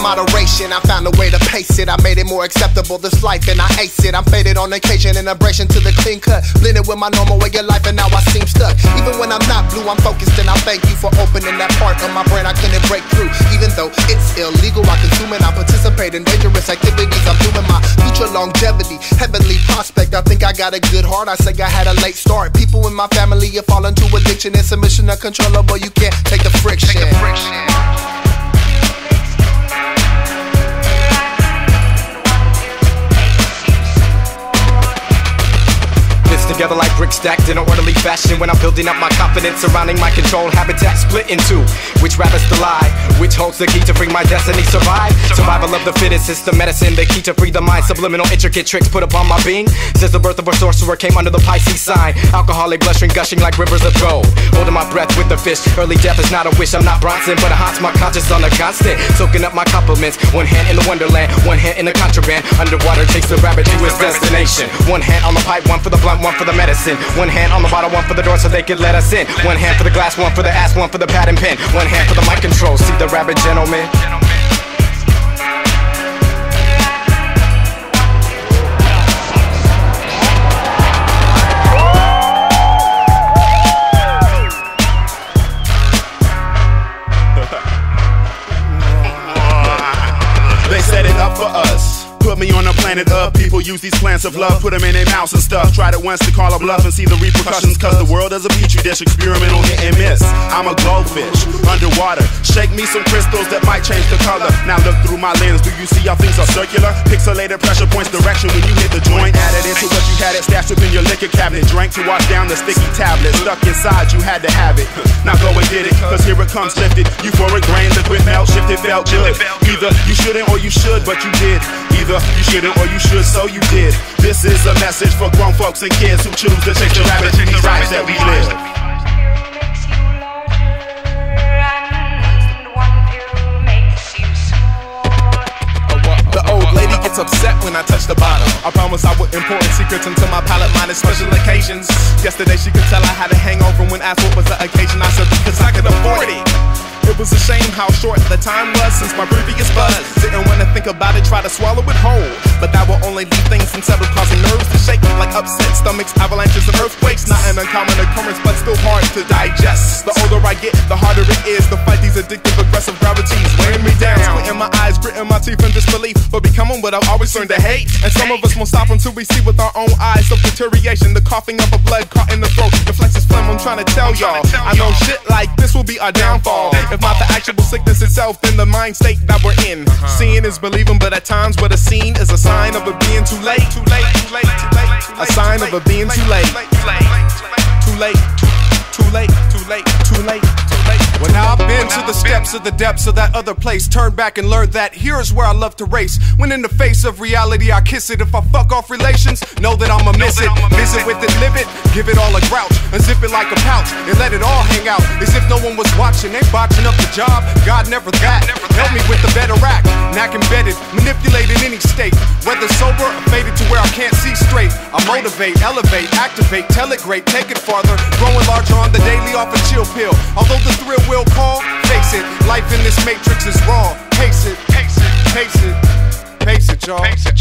moderation, I found a way to pace it. I made it more acceptable, this life, and I ace it. I'm faded on occasion, an abrasion to the clean cut. Blended with my normal way of life, and now I seem stuck. Even when I'm not blue, I'm focused, and I thank you for opening that part of my brain I couldn't break through. Even though it's illegal, I consume it. I participate in dangerous activities. I'm doing my future longevity, heavenly prospect. I think I got a good heart. I say I had a late start. People in my family have fallen to addiction and submission uncontrollable. You can't take the friction. Together like bricks stacked in an orderly fashion. When I'm building up my confidence surrounding my control habitat, split in two. Which rabbit's the lie? Which holds the key to bring my destiny? Survive. Survival of the fittest is the medicine, the key to free the mind. Subliminal intricate tricks put upon my being. Since the birth of a sorcerer came under the Pisces sign. Alcoholic blushing, gushing like rivers of gold. Holding my breath with the fish. Early death is not a wish, I'm not Bronson, but it haunts my conscience on a constant. Soaking up my compliments. One hand in the wonderland, one hand in the contraband. Underwater takes the rabbit to his destination. One hand on the pipe, one for the blunt, one for the medicine. One hand on the bottle, one for the door so they could let us in. One hand for the glass, one for the ass, one for the pad and pen. One hand for the mic control, see the rabbit gentleman. They set it up for us. Put me on a planet of people, use these plants of love, put them in their mouths and stuff. Tried it once to call a bluff and see the repercussions, cause the world is a petri dish, experimental hit and miss. I'm a goldfish, underwater, shake me some crystals that might change the color. Now look through my lens, do you see how things are circular? Pixelated pressure points direction when you hit the joint. Added into what you had it stashed up in your liquor cabinet. Drank to wash down the sticky tablet, stuck inside, you had to have it. Now go and get it, cause here it comes lifted. Euphoric grain, liquid melt, shifted, felt good. Either you shouldn't or you should, but you did. Either you shouldn't or you should, so you did. This is a message for grown folks and kids who choose to chase the rabbit through these lives that we live. The old lady gets upset when I touch the bottom. I promise I would important secrets into my palate, minus special occasions. Yesterday she could tell I had a hangover when asked what was the occasion. I said because I could afford it. It was a shame how short the time was since my previous buzz. Didn't wanna think about it, try to swallow it whole. But that will only leave things unsettled, causing nerves to shake like upset stomachs, avalanches, and earthquakes. Not an uncommon occurrence, but still hard to digest. The older I get, the harder it is to fight these addictive, aggressive gravities weighing me down. Squinting my eyes, gritting my teeth in disbelief for becoming what I've always learned to hate. And some of us won't stop until we see with our own eyes of deterioration. The coughing up of blood caught in the throat, the flexes phlegm. I'm trying to tell y'all, I know shit like this will be our downfall. If not the actual sickness itself, then the mind state that we're in. Seeing is believing, but at times what is seen is a sign of it being too late. A sign of it being too late. Too late. Too late. Too late. Too late. When I've been to the steps of the depths of that other place, turn back and learn that here's where I love to race. When in the face of reality I kiss it. If I fuck off relations, know that I'ma miss it. Visit with it, live it, give it all a grouch, unzip it like a pouch and let it all hang out as if no one was watching. They botching up the job, God never that. Help me with the better act, knack embedded, manipulating any state. Whether sober or faded to where I can't see straight. I motivate, elevate, activate, tell it great, take it farther. Growing larger on the daily off a chill pill. Although the thrill will call, face it, life in this matrix is raw. Pace it, pace it, pace it, pace it, y'all.